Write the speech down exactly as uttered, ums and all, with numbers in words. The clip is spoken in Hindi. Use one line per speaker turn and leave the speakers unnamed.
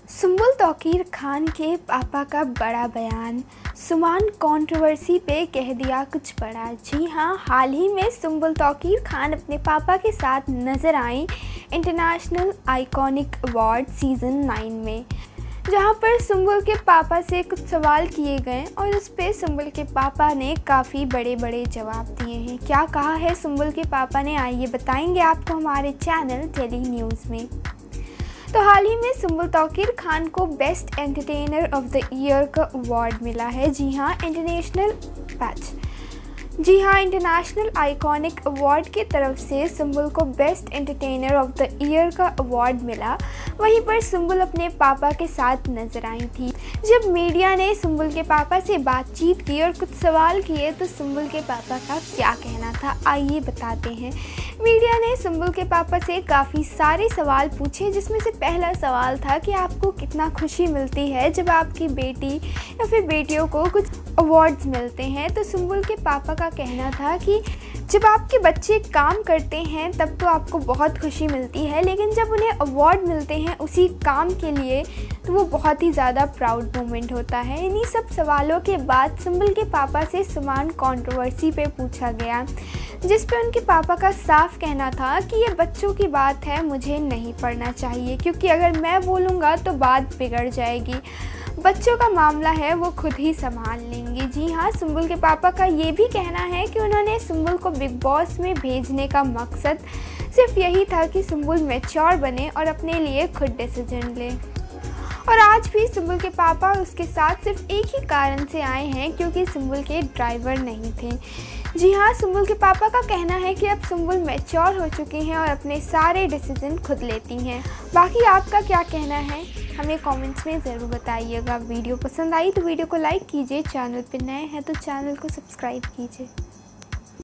सुम्बुल तौकीर खान के पापा का बड़ा बयान। सुमान कंट्रोवर्सी पे कह दिया कुछ बड़ा। जी हाँ, हाल ही में सुम्बुल तौकीर खान अपने पापा के साथ नज़र आई international iconic award season nine में, जहाँ पर सुम्बुल के पापा से कुछ सवाल किए गए और उस पर सुम्बुल के पापा ने काफ़ी बड़े बड़े जवाब दिए हैं। क्या कहा है सुम्बुल के पापा ने, आइए बताएंगे आपको हमारे चैनल टेली न्यूज़ में। तो हाल ही में सुम्बुल तौकीर खान को best entertainer of the year का अवार्ड मिला है। जी हाँ, इंटरनेशनल पैच जी हाँ इंटरनेशनल आइकॉनिक अवार्ड की तरफ से सुम्बुल को best entertainer of the year का अवार्ड मिला। वहीं पर सुम्बुल अपने पापा के साथ नजर आई थी। जब मीडिया ने सुम्बुल के पापा से बातचीत की और कुछ सवाल किए तो सुम्बुल के पापा का क्या कहना था, आइए बताते हैं। मीडिया ने सुम्बुल के पापा से काफ़ी सारे सवाल पूछे, जिसमें से पहला सवाल था कि आपको कितना खुशी मिलती है जब आपकी बेटी या फिर बेटियों को कुछ अवार्ड्स मिलते हैं। तो सुम्बुल के पापा का कहना था कि जब आपके बच्चे काम करते हैं तब तो आपको बहुत खुशी मिलती है, लेकिन जब उन्हें अवार्ड मिलते हैं उसी काम के लिए तो वो बहुत ही ज़्यादा प्राउड मोमेंट होता है। इन्हीं सब सवालों के बाद सुम्बुल के पापा से सुमान कंट्रोवर्सी पे पूछा गया, जिस पे उनके पापा का साफ कहना था कि ये बच्चों की बात है, मुझे नहीं पढ़ना चाहिए, क्योंकि अगर मैं बोलूँगा तो बात बिगड़ जाएगी। बच्चों का मामला है वो खुद ही संभाल लेंगे। जी हाँ, सुम्बुल के पापा का ये भी कहना है कि उन्होंने सुम्बुल को बिग बॉस में भेजने का मकसद सिर्फ यही था कि सुम्बुल मैच्योर बने और अपने लिए खुद डिसीजन ले। और आज भी सुम्बुल के पापा उसके साथ सिर्फ एक ही कारण से आए हैं, क्योंकि सुम्बुल के ड्राइवर नहीं थे। जी हाँ, सुम्बुल के पापा का कहना है कि अब सुम्बुल मैच्योर हो चुकी हैं और अपने सारे डिसीजन खुद लेती हैं। बाकी आपका क्या कहना है हमें कमेंट्स में ज़रूर बताइएगा। वीडियो पसंद आई तो वीडियो को लाइक कीजिए, चैनल पर नए हैं तो चैनल को सब्सक्राइब कीजिए।